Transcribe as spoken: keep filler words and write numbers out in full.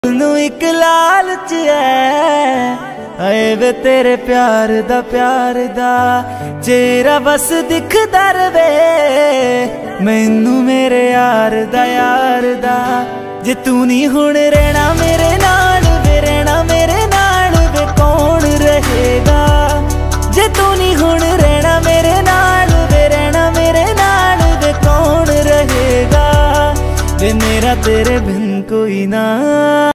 नू एक लालच है आए वे तेरे प्यार दा प्यार दा चेहरा बस दिखदा रवे मैनू मेरे यार दा यार दा। जे तू नहीं हुण रहना मेरे नाल वे रहना मेरे नाल वे कौन रहेगा। जे तू नहीं हुण रहना मेरे नाल वे रहना मेरे नाल वे कौन रहेगा। वे मेरा तेरे बिन कोई ना